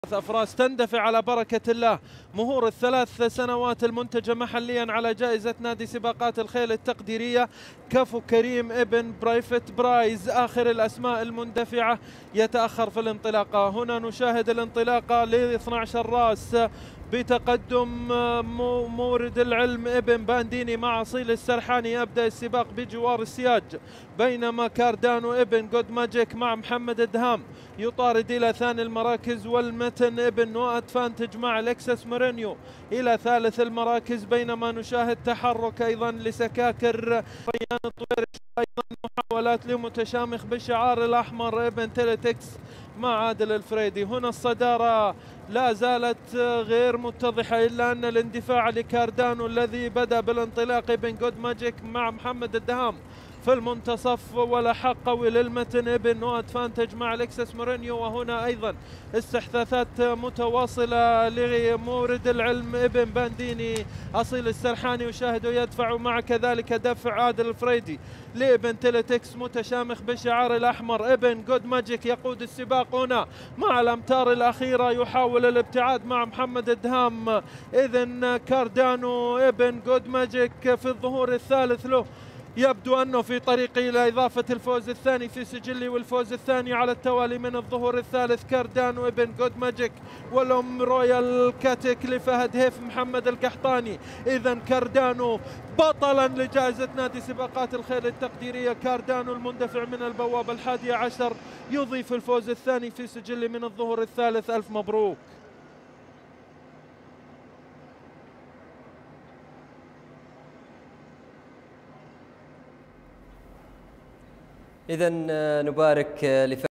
أفراس تندفع على بركة الله. مهور الثلاث سنوات المنتجة محليا على جائزة نادي سباقات الخيل التقديرية كفو كريم ابن برايفت برايز. آخر الأسماء المندفعة يتأخر في الانطلاقة. هنا نشاهد الانطلاقة ل 12 راس بتقدم مورد العلم ابن بانديني مع أصيل السرحاني. يبدأ السباق بجوار السياج، بينما كاردانو ابن جود ماجيك مع محمد الدهام يطارد إلى ثاني المراكز، والمتن ابن نو أدفانتج مع لكسس مورينيو إلى ثالث المراكز. بينما نشاهد تحرك أيضا لسكاكر ريان الطويرش، أيضا محاولات لمتشامخ بالشعار الأحمر ابن تيليتكس مع عادل الفريدي. هنا الصدارة لا زالت غير متضحة، إلا أن الاندفاع لكاردانو الذي بدأ بالانطلاق ابن جود ماجيك مع محمد الدهام في المنتصف، ولا حق قوي للمتن ابن نو ادفانتج مع لكسس مورينيو. وهنا ايضا استحداثات متواصله لمورد العلم ابن بانديني. اصيل السرحاني يشاهده يدفع، مع كذلك دفع عادل الفريدي لابن تيليتكس متشامخ بالشعار الاحمر. ابن جود ماجيك يقود السباق هنا مع الامتار الاخيره، يحاول الابتعاد مع محمد الدهام. اذن كاردانو ابن جود ماجيك في الظهور الثالث له، يبدو أنه في طريقه إلى إضافة الفوز الثاني في سجلي، والفوز الثاني على التوالي من الظهور الثالث. كاردانو ابن جود ماجيك والأم رويال كاتيك لفهد هيف محمد القحطاني. إذا كاردانو بطلا لجائزة نادي سباقات الخيل التقديرية. كاردانو المندفع من البوابة 11 يضيف الفوز الثاني في سجلي من الظهور الثالث. ألف مبروك. إذن نبارك